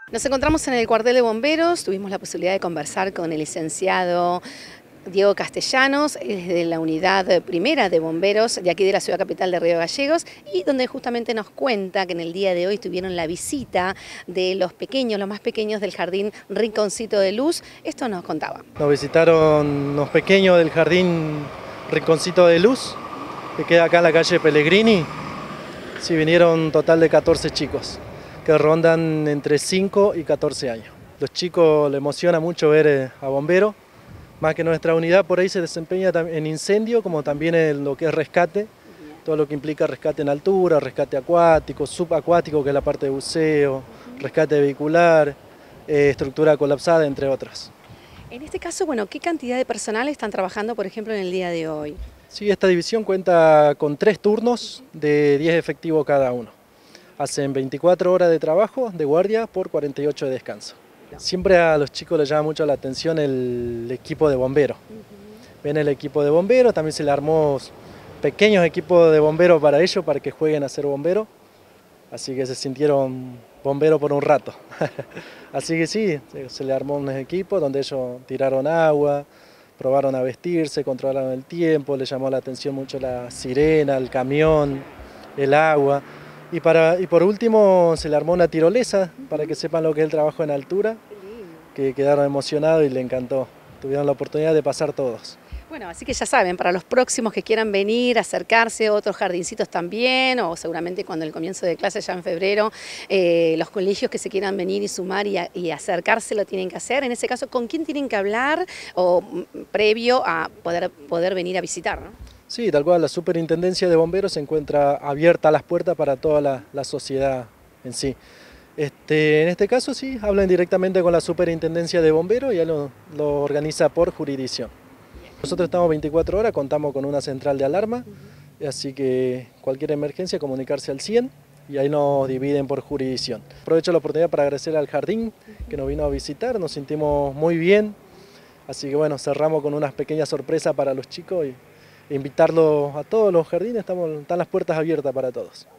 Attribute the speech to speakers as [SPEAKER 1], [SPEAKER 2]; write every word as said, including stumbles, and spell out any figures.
[SPEAKER 1] Nos encontramos en el cuartel de bomberos, tuvimos la posibilidad de conversar con el licenciado Diego Castellanos, es de la unidad primera de bomberos de aquí de la ciudad capital de Río Gallegos, y donde justamente nos cuenta que en el día de hoy tuvieron la visita de los pequeños, los más pequeños del jardín Rinconcito de Luz. Esto nos contaba.
[SPEAKER 2] Nos visitaron los pequeños del jardín Rinconcito de Luz, que queda acá en la calle Pellegrini. Sí, vinieron un total de catorce chicos, que rondan entre cinco y catorce años. Los chicos les emociona mucho ver a bomberos, más que nuestra unidad por ahí se desempeña en incendio, como también en lo que es rescate, todo lo que implica rescate en altura, rescate acuático, subacuático, que es la parte de buceo, rescate vehicular, eh, estructura colapsada, entre otras.
[SPEAKER 1] En este caso, bueno, ¿qué cantidad de personal están trabajando, por ejemplo, en el día de hoy?
[SPEAKER 2] Sí, esta división cuenta con tres turnos de diez efectivos cada uno. Hacen veinticuatro horas de trabajo de guardia por cuarenta y ocho de descanso. Siempre a los chicos les llama mucho la atención el equipo de bomberos. Uh-huh. Ven el equipo de bomberos, también se le armó pequeños equipos de bomberos para ellos, para que jueguen a ser bomberos. Así que se sintieron bomberos por un rato. Así que sí, se le armó un equipo donde ellos tiraron agua, probaron a vestirse, controlaron el tiempo, les llamó la atención mucho la sirena, el camión, el agua. Y, para, y por último se le armó una tirolesa para que sepan lo que es el trabajo en altura, que quedaron emocionados y les encantó. Tuvieron la oportunidad de pasar todos.
[SPEAKER 1] Bueno, así que ya saben, para los próximos que quieran venir, acercarse, otros jardincitos también, o seguramente cuando el comienzo de clase ya en febrero, eh, los colegios que se quieran venir y sumar y, a, y acercarse lo tienen que hacer. En ese caso, ¿con quién tienen que hablar o previo a poder, poder venir a visitar, ¿no?
[SPEAKER 2] Sí, tal cual, la Superintendencia de Bomberos se encuentra abierta a las puertas para toda la, la sociedad en sí. Este, en este caso sí, hablan directamente con la Superintendencia de Bomberos y ya lo, lo organiza por jurisdicción. Nosotros estamos veinticuatro horas, contamos con una central de alarma, uh-huh. Así que cualquier emergencia comunicarse al cien y ahí nos dividen por jurisdicción. Aprovecho la oportunidad para agradecer al jardín uh-huh. que nos vino a visitar, nos sentimos muy bien, así que bueno, cerramos con unas pequeñas sorpresas para los chicos y invitarlos a todos los jardines, estamos, están las puertas abiertas para todos.